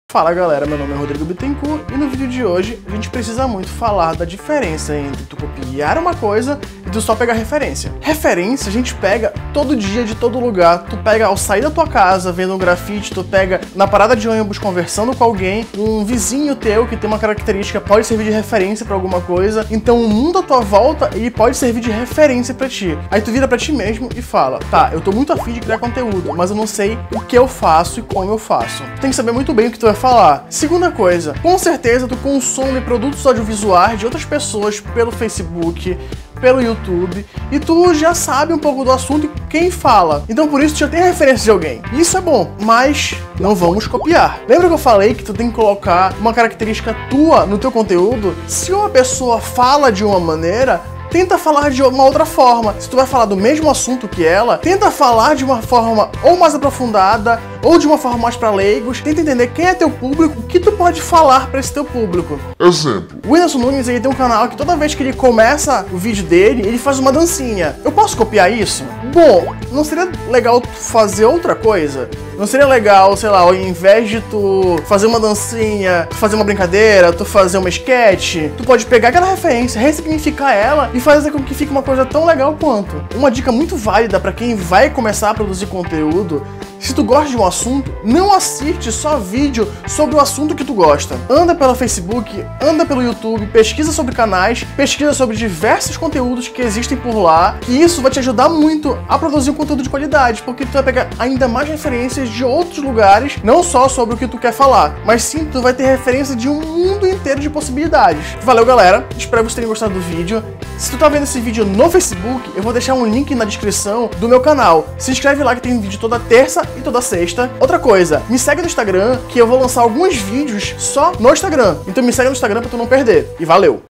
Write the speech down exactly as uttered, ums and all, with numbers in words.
Fala galera, meu nome é Rodrigo Bittencourt e no vídeo de hoje a gente precisa muito falar da diferença entre tu copiar uma coisa e tu só pegar referência. Referência a gente pega todo dia, de todo lugar. Tu pega ao sair da tua casa vendo um grafite, tu pega na parada de ônibus conversando com alguém, um vizinho teu que tem uma característica pode servir de referência pra alguma coisa. Então o mundo à tua volta ele pode servir de referência pra ti. Aí tu vira pra ti mesmo e fala, tá, eu tô muito afim de criar conteúdo, mas eu não sei o que eu faço e como eu faço. Tu tem que saber muito bem o que tu vai falar. Segunda coisa, com certeza tu consome produtos audiovisuais de outras pessoas pelo Facebook, pelo YouTube, e tu já sabe um pouco do assunto e quem fala. Então por isso tu já tem a referência de alguém. Isso é bom, mas não vamos copiar. Lembra que eu falei que tu tem que colocar uma característica tua no teu conteúdo? Se uma pessoa fala de uma maneira, tenta falar de uma outra forma. Se tu vai falar do mesmo assunto que ela, tenta falar de uma forma ou mais aprofundada, ou de uma forma mais para leigos. Tenta entender quem é teu público, o que tu pode falar para esse teu público. Exemplo. O Whindersson Nunes, ele tem um canal que toda vez que ele começa o vídeo dele, ele faz uma dancinha. Eu posso copiar isso? Bom, não seria legal tu fazer outra coisa? Não seria legal, sei lá, ao invés de tu fazer uma dancinha, tu fazer uma brincadeira, tu fazer uma sketch, tu pode pegar aquela referência, ressignificar ela e fazer com que fique uma coisa tão legal quanto. Uma dica muito válida para quem vai começar a produzir conteúdo: se tu gosta de um assunto, não assiste só vídeo sobre o assunto que tu gosta. Anda pelo Facebook, anda pelo YouTube, pesquisa sobre canais, pesquisa sobre diversos conteúdos que existem por lá, que isso vai te ajudar muito a produzir um conteúdo de qualidade, porque tu vai pegar ainda mais referências de outros lugares, não só sobre o que tu quer falar, mas sim tu vai ter referência de um mundo inteiro de possibilidades. Valeu galera, espero que vocês tenham gostado do vídeo. Se tu tá vendo esse vídeo no Facebook, eu vou deixar um link na descrição do meu canal. Se inscreve lá que tem vídeo toda terça e toda sexta. Outra coisa, me segue no Instagram que eu vou lançar alguns vídeos só no Instagram. Então me segue no Instagram pra tu não perder. E valeu!